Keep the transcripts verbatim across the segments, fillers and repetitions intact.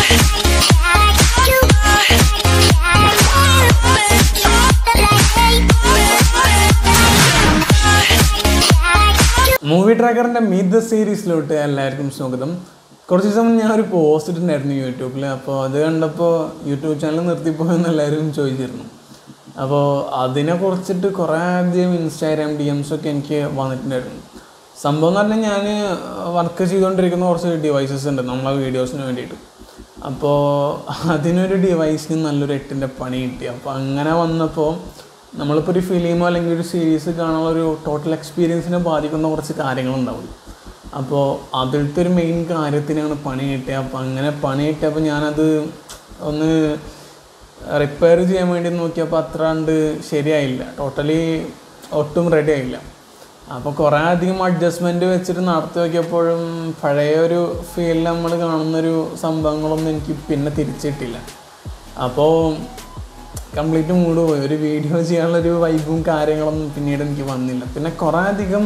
Movie ട്രാക്കറിൻ്റെ meet the സീരീസിലോട്ട് എല്ലാവർക്കും സ്വാഗതം. കുറച്ച് ദിവസം ഞാൻ ഒരു പോസ്റ്റ് ഇട്ടിട്ടുണ്ടായിരുന്നു യൂട്യൂബിൽ. അപ്പോൾ അത് കണ്ടപ്പോൾ യൂട്യൂബ് ചാനൽ നിർത്തിപ്പോയെന്ന് എല്ലാവരും ചോദിച്ചിരുന്നു. അപ്പോൾ അതിനെ കുറിച്ചിട്ട് കുറേ അധികം ഇൻസ്റ്റാഗ്രാം ഡി എംസ് ഒക്കെ എനിക്ക് വന്നിട്ടുണ്ടായിരുന്നു. സംഭവം എന്ന് പറഞ്ഞാൽ ഞാൻ വർക്ക് ചെയ്തുകൊണ്ടിരിക്കുന്ന കുറച്ച് ഡിവൈസസ് ഉണ്ട് നമ്മളെ വീഡിയോസിന് വേണ്ടിയിട്ട്. അപ്പോൾ അതിനൊരു ഡിവൈസിന് നല്ലൊരു എട്ടിൻ്റെ പണി കിട്ടി. അപ്പോൾ അങ്ങനെ വന്നപ്പോൾ നമ്മളിപ്പോൾ ഒരു ഫിലിമോ അല്ലെങ്കിൽ ഒരു സീരീസ് കാണാനുള്ള ഒരു ടോട്ടൽ എക്സ്പീരിയൻസിനെ ബാധിക്കുന്ന കുറച്ച് കാര്യങ്ങളുണ്ടാവും. അപ്പോൾ അതിലത്തെ ഒരു മെയിൻ കാര്യത്തിനാണ് പണി കിട്ടിയത്. അപ്പോൾ അങ്ങനെ പണി കിട്ടിയപ്പോൾ ഞാനത് ഒന്ന് റിപ്പയർ ചെയ്യാൻ വേണ്ടി നോക്കിയപ്പോൾ അത്ര കണ്ട് ശരിയായില്ല, ടോട്ടലി ഒട്ടും റെഡി ആയില്ല. അപ്പോൾ കുറേ അധികം അഡ്ജസ്റ്റ്മെൻറ്റ് വെച്ചിട്ട് നടത്തി നോക്കിയപ്പോഴും പഴയ ഒരു ഫീലിൽ നമ്മൾ കാണുന്നൊരു സംഭവങ്ങളൊന്നും എനിക്ക് പിന്നെ തിരിച്ചിട്ടില്ല. അപ്പോൾ കംപ്ലീറ്റ് മൂഡ് പോയി. ഒരു വീഡിയോ ചെയ്യാനുള്ളൊരു വൈബും കാര്യങ്ങളൊന്നും പിന്നീട് എനിക്ക് വന്നില്ല. പിന്നെ കുറേ അധികം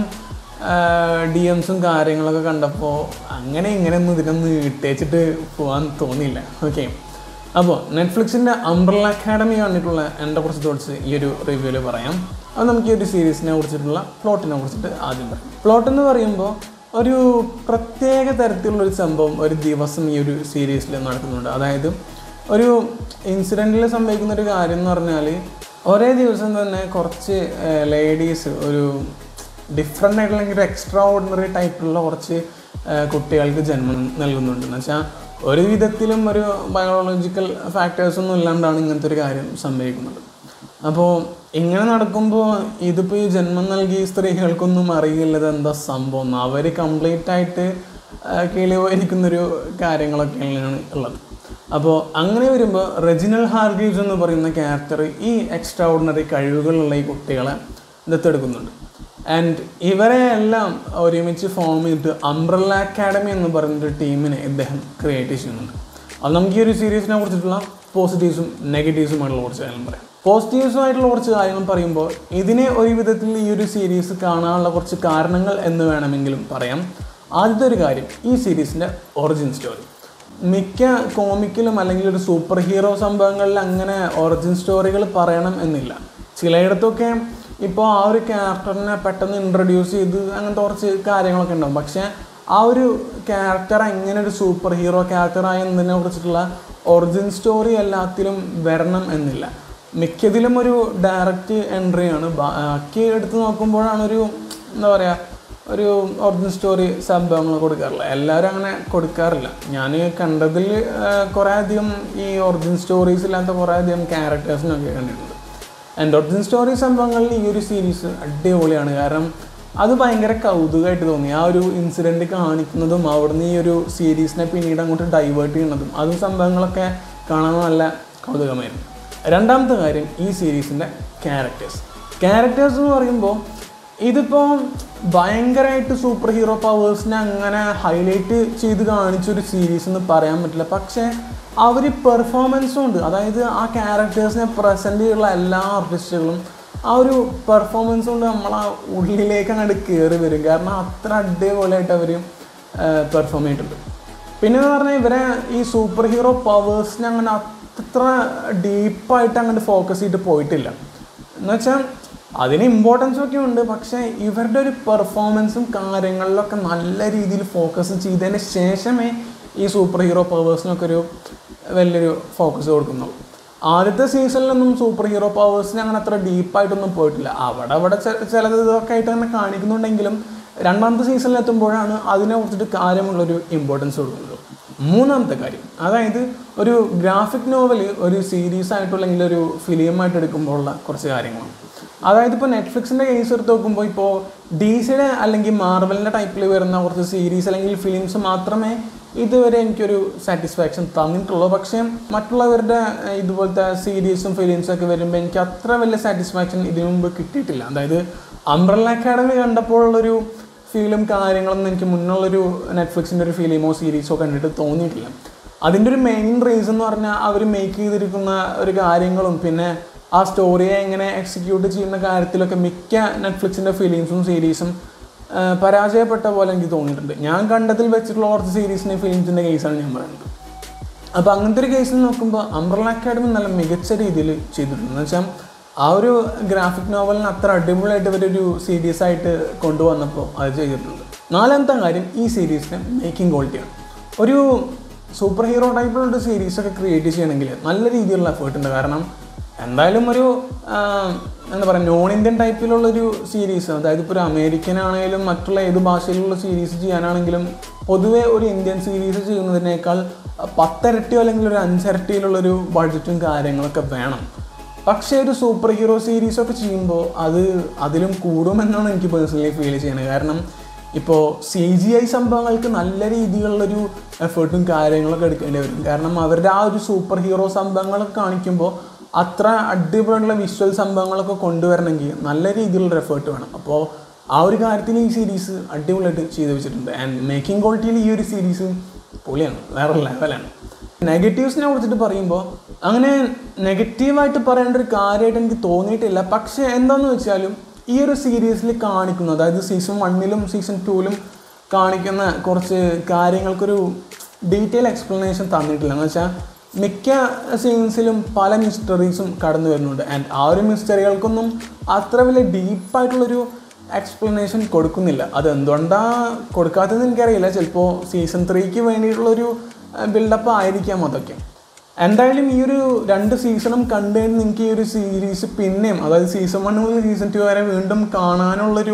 ഡി എംസും കാര്യങ്ങളൊക്കെ കണ്ടപ്പോൾ അങ്ങനെ ഇങ്ങനെയൊന്നും ഇതിനൊന്ന് ഇട്ടേച്ചിട്ട് പോകാൻ തോന്നിയില്ല. ഓക്കെ, അപ്പോൾ നെറ്റ്ഫ്ലിക്സിൻ്റെ അംബ്രല്ല അക്കാഡമി കണ്ടിട്ടുള്ള എൻ്റെ കുറച്ച് തോട്ട്സ് ഈ ഒരു റിവ്യൂവിൽ പറയാം. അത് നമുക്ക് ഈ ഒരു സീരീസിനെ കുറിച്ചിട്ടുള്ള പ്ലോട്ടിനെ കുറിച്ചിട്ട് ആദ്യം പറയാം. പ്ലോട്ട് എന്ന് പറയുമ്പോൾ ഒരു പ്രത്യേക തരത്തിലുള്ളൊരു സംഭവം ഒരു ദിവസം ഈ ഒരു സീരീസിൽ നടക്കുന്നുണ്ട്. അതായത് ഒരു ഇൻസിഡൻറ്റിൽ സംഭവിക്കുന്നൊരു കാര്യം എന്ന് പറഞ്ഞാൽ ഒരേ ദിവസം തന്നെ കുറച്ച് ലേഡീസ് ഒരു ഡിഫറെൻ്റ് ആയിട്ടുള്ള ഒരു എക്സ്ട്രാ ഓർഡിനറി ടൈപ്പിലുള്ള കുറച്ച് കുട്ടികൾക്ക് ജന്മം നൽകുന്നുണ്ട്. എന്ന് വെച്ചാൽ ഒരു വിധത്തിലും ഒരു ബയോളജിക്കൽ ഫാക്ടേഴ്സൊന്നും ഇല്ലാണ്ടാണ് ഇങ്ങനത്തെ ഒരു കാര്യം സംഭവിക്കുന്നത്. അപ്പോൾ ഇങ്ങനെ നടക്കുമ്പോൾ ഇതിപ്പോൾ ഈ ജന്മം നൽകിയ സ്ത്രീകൾക്കൊന്നും അറിയില്ലത് എന്താ സംഭവം. അവർ കംപ്ലീറ്റ് ആയിട്ട് കിളി പോയിരിക്കുന്നൊരു കാര്യങ്ങളൊക്കെയാണ് ഉള്ളത്. അപ്പോൾ അങ്ങനെ വരുമ്പോൾ റെജിനൽ ഹാർഗ്രീവ്സ് എന്ന് പറയുന്ന ക്യാരക്ടർ ഈ എക്സ്ട്രാ ഓർഡിനറി കഴിവുകളുള്ള ഈ കുട്ടികളെ ദത്തെടുക്കുന്നുണ്ട്. ആൻഡ് ഇവരെ എല്ലാം ഒരുമിച്ച് ഫോം ചെയ്തിട്ട് അംബ്രല്ല അക്കാഡമി എന്ന് പറയുന്നൊരു ടീമിനെ ഇദ്ദേഹം ക്രിയേറ്റ് ചെയ്യുന്നുണ്ട്. അത് നമുക്ക് ഈ ഒരു സീരീസിനെ കുറിച്ചിട്ടുള്ള പോസിറ്റീവ്സും നെഗറ്റീവ്സുമായിട്ടുള്ള കുറച്ച് കാര്യങ്ങൾ പറയാം. പോസിറ്റീവ്സുമായിട്ടുള്ള കുറച്ച് കാര്യങ്ങൾ പറയുമ്പോൾ ഇതിനെ ഒരു വിധത്തിൽ ഈ ഒരു സീരീസ് കാണാനുള്ള കുറച്ച് കാരണങ്ങൾ എന്ന് വേണമെങ്കിലും പറയാം. ആദ്യത്തെ ഒരു കാര്യം, ഈ സീരീസിൻ്റെ ഒറിജിൻ സ്റ്റോറി. മിക്ക കോമിക്കിലും അല്ലെങ്കിൽ ഒരു സൂപ്പർ ഹീറോ സംഭവങ്ങളിൽ അങ്ങനെ ഒറിജിൻ സ്റ്റോറികൾ പറയണം എന്നില്ല. ചിലയിടത്തൊക്കെ ഇപ്പോൾ ആ ഒരു ക്യാരക്ടറിനെ പെട്ടെന്ന് ഇൻട്രൊഡ്യൂസ് ചെയ്ത് അങ്ങനത്തെ കുറച്ച് കാര്യങ്ങളൊക്കെ ഉണ്ടാകും. പക്ഷേ ആ ഒരു ക്യാരക്ടർ എങ്ങനെ ഒരു സൂപ്പർ ഹീറോ ക്യാരക്ടറായി എന്നതിനെ കുറിച്ചിട്ടുള്ള ഒറിജിൻ സ്റ്റോറി എല്ലാത്തിലും വരണം എന്നില്ല. മിക്കതിലും ഒരു ഡയറക്റ്റ് എൻട്രിയാണ്. ബാക്കി എടുത്ത് നോക്കുമ്പോഴാണ് ഒരു എന്താ പറയുക ഒരു ഒറിജിൻ സ്റ്റോറി സംഭവങ്ങൾ കൊടുക്കാറില്ല. എല്ലാവരും അങ്ങനെ കൊടുക്കാറില്ല. ഞാൻ കണ്ടതിൽ കുറേ അധികം ഈ ഒറിജിൻ സ്റ്റോറീസ് ഇല്ലാത്ത കുറേ അധികം ക്യാരക്ടേഴ്സിനൊക്കെ കണ്ടിട്ടുണ്ട്. ആൻഡ് ഒറിജിൻ സ്റ്റോറി സംഭവങ്ങളിൽ ഈ ഒരു സീരീസ് അടിപൊളിയാണ്. കാരണം അത് ഭയങ്കര കൗതുകമായിട്ട് തോന്നി. ആ ഒരു ഇൻസിഡൻറ്റ് കാണിക്കുന്നതും അവിടുന്ന് ഈ ഒരു സീരീസിനെ പിന്നീട് അങ്ങോട്ട് ഡൈവേർട്ട് ചെയ്യുന്നതും അതും സംഭവങ്ങളൊക്കെ കാണാൻ നല്ല കൗതുകമായിരുന്നു. രണ്ടാമത്തെ കാര്യം, ഈ സീരീസിൻ്റെ ക്യാരക്ടേഴ്സ്. ക്യാരക്ടേഴ്സ് എന്ന് പറയുമ്പോൾ ഇതിപ്പോൾ ഭയങ്കരമായിട്ട് സൂപ്പർ ഹീറോ പവേഴ്സിനെ അങ്ങനെ ഹൈലൈറ്റ് ചെയ്ത് കാണിച്ചൊരു സീരീസ് എന്ന് പറയാൻ പറ്റില്ല. പക്ഷേ അവർ പെർഫോമൻസും ഉണ്ട്. അതായത് ആ ക്യാരക്ടേഴ്സിനെ പ്രസൻറ്റ് ചെയ്യുന്ന എല്ലാ ആർട്ടിസ്റ്റുകളും ആ ഒരു പെർഫോമൻസ് കൊണ്ട് നമ്മളെ ഉള്ളിലേക്ക് അങ്ങോട്ട് കയറി വരും. കാരണം അത്ര അടിപൊളിയായിട്ട് അവർ പെർഫോം ചെയ്തിട്ടുണ്ട്. പിന്നെ എന്ന് പറഞ്ഞാൽ ഇവരെ ഈ സൂപ്പർ ഹീറോ പവേഴ്സിനെ അങ്ങനെ അത്ര ഡീപ്പായിട്ട് അങ്ങോട്ട് ഫോക്കസ് ചെയ്തിട്ട് പോയിട്ടില്ല. എന്നുവെച്ചാൽ അതിന് ഇമ്പോർട്ടൻസും ഒക്കെ ഉണ്ട്. പക്ഷേ ഇവരുടെ ഒരു പെർഫോമൻസും കാര്യങ്ങളിലൊക്കെ നല്ല രീതിയിൽ ഫോക്കസ് ചെയ്തതിന് ശേഷമേ ഈ സൂപ്പർ ഹീറോ പവേഴ്സിനൊക്കെ ഒരു വലിയൊരു ഫോക്കസ് കൊടുക്കുന്നുള്ളൂ. ആദ്യത്തെ സീസണിലൊന്നും സൂപ്പർ ഹീറോ പവേഴ്സിന് അങ്ങനെ അത്ര ഡീപ്പായിട്ടൊന്നും പോയിട്ടില്ല. അവിടെ അവിടെ ചിലത് ഇതൊക്കെ ആയിട്ട് തന്നെ കാണിക്കുന്നുണ്ടെങ്കിലും രണ്ടാമത്തെ സീസണിലെത്തുമ്പോഴാണ് അതിനെ കുറിച്ചിട്ട് കാര്യമുള്ളൊരു ഇമ്പോർട്ടൻസ് കൊടുക്കുന്നത്. മൂന്നാമത്തെ കാര്യം, അതായത് ഒരു ഗ്രാഫിക് നോവൽ ഒരു സീരീസ് ആയിട്ടുള്ളെങ്കിൽ ഒരു ഫിലിമായിട്ട് എടുക്കുമ്പോഴുള്ള കുറച്ച് കാര്യങ്ങളാണ്. അതായത് ഇപ്പോൾ നെറ്റ്ഫ്ലിക്സിൻ്റെ കേസ് എടുത്ത് നോക്കുമ്പോൾ ഇപ്പോൾ ഡി സിയുടെ അല്ലെങ്കിൽ മാർവലിൻ്റെ ടൈപ്പിൽ വരുന്ന കുറച്ച് സീരീസ് അല്ലെങ്കിൽ ഫിലിംസ് മാത്രമേ ഇതുവരെ എനിക്കൊരു സാറ്റിസ്ഫാക്ഷൻ തന്നിട്ടുള്ളൂ. പക്ഷേ മറ്റുള്ളവരുടെ ഇതുപോലത്തെ സീരീസും ഫിലിംസും ഒക്കെ വരുമ്പോൾ എനിക്ക് അത്ര വലിയ സാറ്റിസ്ഫാക്ഷൻ ഇതിനു മുമ്പ് കിട്ടിയിട്ടില്ല. അതായത് അംബ്രല്ല അക്കാഡമി കണ്ടപ്പോഴുള്ളൊരു ഫീലും കാര്യങ്ങളൊന്നും എനിക്ക് മുന്നുള്ളൊരു നെറ്റ്ഫ്ലിക്സിൻ്റെ ഒരു ഫിലിമോ സീരീസോ കണ്ടിട്ട് തോന്നിയിട്ടില്ല. അതിൻ്റെ ഒരു മെയിൻ റീസൺ എന്ന് പറഞ്ഞാൽ അവർ മേക്ക് ചെയ്തിരിക്കുന്ന ഒരു കാര്യങ്ങളും പിന്നെ ആ സ്റ്റോറിയെ എങ്ങനെ എക്സിക്യൂട്ട് ചെയ്യുന്ന കാര്യത്തിലൊക്കെ മിക്ക നെറ്റ്ഫ്ലിക്സിൻ്റെ ഫിലിംസും സീരീസും പരാജയപ്പെട്ട പോലെ എനിക്ക് തോന്നിയിട്ടുണ്ട്. ഞാൻ കണ്ടതിൽ വെച്ചിട്ടുള്ള കുറച്ച് സീരീസിൻ്റെ ഫിലിംസിൻ്റെ കേസാണ് ഞാൻ പറയുന്നത്. അപ്പോൾ അങ്ങനത്തെ ഒരു കേസിൽ നോക്കുമ്പോൾ അംബ്രല്ല അക്കാഡമി നല്ല മികച്ച രീതിയിൽ ചെയ്തിട്ടുണ്ട്. എന്ന് വെച്ചാൽ ആ ഒരു ഗ്രാഫിക് നോവലിന് അത്ര അടിപൊളിയായിട്ട് ഇവരൊരു സീരീസ് ആയിട്ട് കൊണ്ടുവന്നപ്പോൾ അത് ചെയ്തിട്ടുണ്ട്. നാലാമത്തെ കാര്യം ഈ സീരീസിൻ്റെ മേക്കിംഗ് ക്വാളിറ്റിയാണ്. ഒരു സൂപ്പർ ഹീറോ ടൈപ്പിലുള്ള സീരീസൊക്കെ ക്രിയേറ്റ് ചെയ്യണമെങ്കിൽ നല്ല രീതിയിലുള്ള എഫേർട്ട് ഉണ്ട്. കാരണം എന്തായാലും ഒരു എന്താ പറയുക നോൺ ഇന്ത്യൻ ടൈപ്പിലുള്ളൊരു സീരീസ്, അതായത് ഇപ്പോൾ ഒരു അമേരിക്കൻ ആണെങ്കിലും മറ്റുള്ള ഏത് ഭാഷയിലുള്ള സീരീസ് ചെയ്യാനാണെങ്കിലും പൊതുവേ ഒരു ഇന്ത്യൻ സീരീസ് ചെയ്യുന്നതിനേക്കാൾ പത്തരട്ടിയോ അല്ലെങ്കിൽ ഒരു അഞ്ചരട്ടിയിലുള്ളൊരു ബഡ്ജറ്റും കാര്യങ്ങളൊക്കെ വേണം. പക്ഷേ ഒരു സൂപ്പർ ഹീറോ സീരീസൊക്കെ ചെയ്യുമ്പോൾ അത് അതിലും കൂടുമെന്നാണ് എനിക്ക് പേഴ്സണലി ഫീൽ ചെയ്യുന്നത്. കാരണം ഇപ്പോൾ സി ജി ഐ സംഭവങ്ങൾക്ക് നല്ല രീതിയിലുള്ളൊരു എഫേർട്ടും കാര്യങ്ങളൊക്കെ എടുക്കേണ്ടി വരും. കാരണം അവരുടെ ആ ഒരു സൂപ്പർ ഹീറോ സംഭവങ്ങളൊക്കെ കാണിക്കുമ്പോൾ അത്ര അടിപൊളിയുള്ള വിഷ്വൽ സംഭവങ്ങളൊക്കെ കൊണ്ടുവരണമെങ്കിൽ നല്ല രീതിയിലുള്ളൊരു എഫേർട്ട് വേണം. അപ്പോൾ ആ ഒരു കാര്യത്തിൽ ഈ സീരീസ് അടിപൊളിയായിട്ട് ചെയ്ത് വെച്ചിട്ടുണ്ട്. ആൻഡ് മേക്കിംഗ് ക്വാളിറ്റിയിൽ ഈ ഒരു സീരീസ് പൊളിയാണ്, വേറെ ലെവലാണ്. നെഗറ്റീവ്സിനെ കുറിച്ചിട്ട് പറയുമ്പോൾ അങ്ങനെ നെഗറ്റീവായിട്ട് പറയേണ്ട ഒരു കാര്യമായിട്ട് എനിക്ക് തോന്നിയിട്ടില്ല. പക്ഷേ എന്താണെന്ന് വെച്ചാലും ഈ ഒരു സീരീസിൽ കാണിക്കുന്നു, അതായത് സീസൺ വണ്ണിലും സീസൺ ടൂവിലും കാണിക്കുന്ന കുറച്ച് കാര്യങ്ങൾക്കൊരു ഡീറ്റെയിൽ എക്സ്പ്ലനേഷൻ തന്നിട്ടില്ല. എന്ന് വെച്ചാൽ മിക്ക സീൻസിലും പല മിസ്റ്ററീസും കടന്നു വരുന്നുണ്ട്. ആൻഡ് ആ ഒരു മിസ്റ്ററികൾക്കൊന്നും അത്ര വലിയ ഡീപ്പായിട്ടുള്ളൊരു എക്സ്പ്ലനേഷൻ കൊടുക്കുന്നില്ല. അത് എന്തുകൊണ്ടാണ് കൊടുക്കാത്തതെന്ന് എനിക്കറിയില്ല. ചിലപ്പോൾ സീസൺ ത്രീക്ക് വേണ്ടിയിട്ടുള്ളൊരു ബിൽഡപ്പ് ആയിരിക്കാം അതൊക്കെ. എന്തായാലും ഈ ഒരു രണ്ട് സീസണും കണ്ടു കഴിഞ്ഞ് നിങ്ങൾക്ക് ഈ ഒരു സീരീസ് പിന്നെയും, അതായത് സീസൺ വൺ മുതൽ സീസൺ ടു വരെ വീണ്ടും കാണാനുള്ളൊരു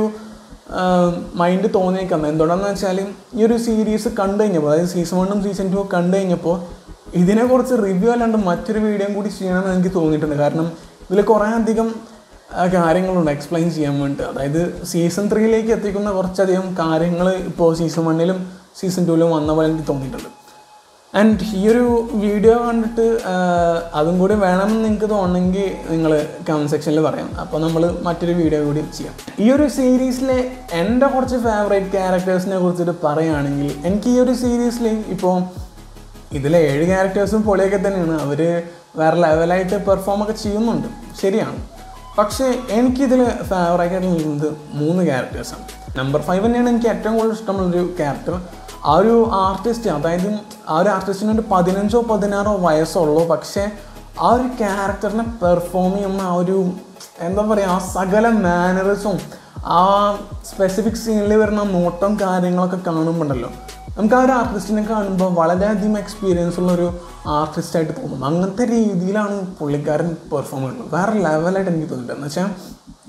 മൈൻഡ് തോന്നിയേക്കാം. എന്തുകൊണ്ടാണെന്ന് വെച്ചാൽ ഈ ഒരു സീരീസ് കണ്ടു കഴിഞ്ഞപ്പോൾ, അതായത് സീസൺ വണ്ണും സീസൺ ടു കണ്ടു കഴിഞ്ഞപ്പോൾ ഇതിനെക്കുറിച്ച് റിവ്യൂ അല്ലാണ്ട് മറ്റൊരു വീഡിയോയും കൂടി ചെയ്യണമെന്ന് എനിക്ക് തോന്നിയിട്ടുണ്ട്. കാരണം ഇതിൽ കുറേ അധികം കാര്യങ്ങളുണ്ട് എക്സ്പ്ലെയിൻ ചെയ്യാൻ വേണ്ടി. അതായത് സീസൺ ത്രീയിലേക്ക് എത്തിക്കുന്ന കുറച്ചധികം കാര്യങ്ങൾ ഇപ്പോൾ സീസൺ വണ്ണിലും സീസൺ ടൂവിലും വന്ന പോലെ എനിക്ക് തോന്നിയിട്ടുണ്ട്. ആൻഡ് ഈ ഒരു വീഡിയോ കണ്ടിട്ട് അതും കൂടി വേണമെന്ന് നിങ്ങൾക്ക് തോന്നണമെങ്കിൽ നിങ്ങൾ കമൻറ്റ് സെക്ഷനിൽ പറയാം. അപ്പോൾ നമ്മൾ മറ്റൊരു വീഡിയോ കൂടി ചെയ്യാം. ഈ ഒരു സീരീസിലെ എൻ്റെ കുറച്ച് ഫേവറേറ്റ് ക്യാരക്ടേഴ്സിനെ കുറിച്ചിട്ട് പറയുകയാണെങ്കിൽ, എനിക്ക് ഈ ഒരു സീരീസിൽ ഇപ്പോൾ ഇതിലെ ഏഴ് ക്യാരക്ടേഴ്സും പൊളിയൊക്കെ തന്നെയാണ്. അവർ വേറെ ലെവലായിട്ട് പെർഫോം ഒക്കെ ചെയ്യുന്നുണ്ട്, ശരിയാണ്. പക്ഷേ എനിക്കിതിൽ ഫേവറേറ്റ് ആയിട്ട് നിൽക്കുന്നത് മൂന്ന് ക്യാരക്ടേഴ്സാണ്. നമ്പർ ഫൈവ് തന്നെയാണ് എനിക്ക് ഏറ്റവും കൂടുതൽ ഇഷ്ടമുള്ളൊരു ക്യാരക്ടർ. ആ ഒരു ആർട്ടിസ്റ്റ്, അതായത് ആ ഒരു ആർട്ടിസ്റ്റിന് ഒരു പതിനഞ്ചോ പതിനാറോ വയസ്സുള്ളൂ. പക്ഷേ ആ ഒരു ക്യാരക്ടറിനെ പെർഫോം ചെയ്യുന്ന ആ ഒരു എന്താ പറയുക, ആ സകല മാനറിസും ആ സ്പെസിഫിക് സീനിൽ വരുന്ന നോട്ടം കാര്യങ്ങളൊക്കെ കാണുമ്പോണ്ടല്ലോ, നമുക്ക് ആ ഒരു ആർട്ടിസ്റ്റിനെ കാണുമ്പോൾ വളരെയധികം എക്സ്പീരിയൻസ് ഉള്ളൊരു ആർട്ടിസ്റ്റായിട്ട് തോന്നും. അങ്ങനത്തെ രീതിയിലാണ് പുള്ളിക്കാരൻ പെർഫോം ചെയ്യുന്നത്. വേറെ ലെവലായിട്ട് എനിക്ക് തോന്നിയിട്ടുണ്ട്. എന്ന് വെച്ചാൽ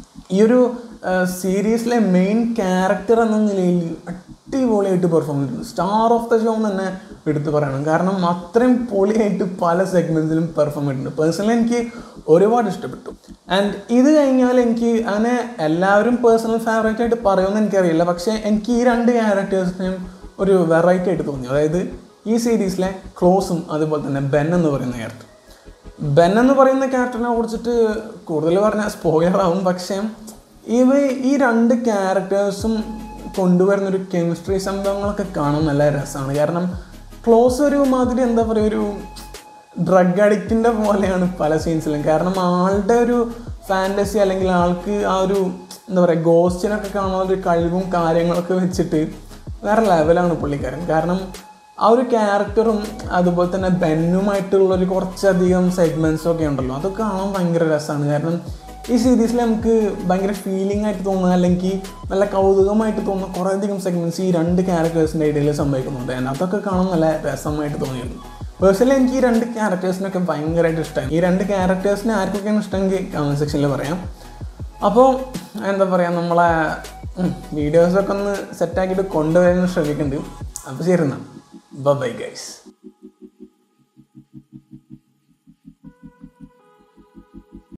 ഈ ഒരു സീരീസിലെ മെയിൻ ക്യാരക്ടർ എന്ന നിലയിൽ അടിപൊളിയായിട്ട് പെർഫോം ചെയ്തിട്ടുണ്ട്. സ്റ്റാർ ഓഫ് ദ ഷോ എന്ന് തന്നെ എടുത്ത് പറയണം. കാരണം അത്രയും പൊളിയായിട്ട് പല സെഗ്മെൻറ്റ്സിലും പെർഫോം ചെയ്തിട്ടുണ്ട്. പേഴ്സണലി എനിക്ക് ഒരുപാട് ഇഷ്ടപ്പെട്ടു. ആൻഡ് ഇത് കഴിഞ്ഞാൽ എനിക്ക് അങ്ങനെ എല്ലാവരും പേഴ്സണൽ ഫേവറേറ്റ് ആയിട്ട് പറയുമെന്ന് എനിക്കറിയില്ല. പക്ഷേ എനിക്ക് ഈ രണ്ട് ക്യാരക്ടേഴ്സിനെയും ഒരു വെറൈറ്റി ആയിട്ട് തോന്നി. അതായത് ഈ സീരീസിലെ ക്ലോസും അതുപോലെ തന്നെ ബെൻ എന്ന് പറയുന്ന ക്യാരക്ടർ. ബെൻ എന്ന് പറയുന്ന ക്യാരക്ടറിനെ കുറിച്ചിട്ട് കൂടുതൽ പറഞ്ഞാൽ സ്പോയിലറാവും. പക്ഷേ ഇവ ഈ രണ്ട് ക്യാരക്ടേഴ്സും കൊണ്ടുവരുന്നൊരു കെമിസ്ട്രി സംഭവങ്ങളൊക്കെ കാണാൻ നല്ല രസമാണ്. കാരണം ക്ലോസ് ഒരു മാതിരി എന്താ പറയുക, ഒരു ഡ്രഗ് അഡിക്റ്റിൻ്റെ പോലെയാണ് പല സീൻസിലും. കാരണം ആളുടെ ഒരു ഫാൻറ്റസി അല്ലെങ്കിൽ ആൾക്ക് ആ ഒരു എന്താ പറയുക ഗോസ്റ്റിനൊക്കെ കാണാനൊരു കഴിവും കാര്യങ്ങളൊക്കെ വെച്ചിട്ട് വേറെ ലെവലാണ് പുള്ളിക്കാരൻ. കാരണം ആ ഒരു ക്യാരക്ടറും അതുപോലെ തന്നെ ബെന്നുമായിട്ടുള്ളൊരു കുറച്ചധികം സെഗ്മെൻറ്റ്സും ഒക്കെ ഉണ്ടല്ലോ, അതൊക്കെ കാണാൻ ഭയങ്കര രസമാണ്. കാരണം ഈ സീരീസിൽ നമുക്ക് ഭയങ്കര ഫീലിംഗ് ആയിട്ട് തോന്നുക അല്ലെങ്കിൽ നല്ല കൗതുകമായിട്ട് തോന്നുന്ന കുറേയധികം സെഗ്മെൻറ്റ്സ് ഈ രണ്ട് ക്യാരക്ടേഴ്സിൻ്റെ ഇടയിൽ സംഭവിക്കുന്നുണ്ട്. അതൊക്കെ കാണാൻ നല്ല രസമായിട്ട് തോന്നിയിരുന്നു. പേഴ്സണലി എനിക്ക് ഈ രണ്ട് ക്യാരക്ടേഴ്സിനൊക്കെ ഭയങ്കരമായിട്ട് ഇഷ്ടമായി. ഈ രണ്ട് ക്യാരക്ടേഴ്സിനെ ആർക്കൊക്കെയാണ് ഇഷ്ടമെങ്കിൽ കമൻറ്റ് സെക്ഷനിൽ പറയാം. അപ്പോൾ എന്താ പറയുക, നമ്മളെ വീഡിയോസൊക്കെ ഒന്ന് സെറ്റാക്കിയിട്ട് കൊണ്ടുവരാൻ ശ്രമിക്കുന്നുണ്ട്. അപ്പോൾ ശരി എന്നാൽ ബൈ ഗൈസ്.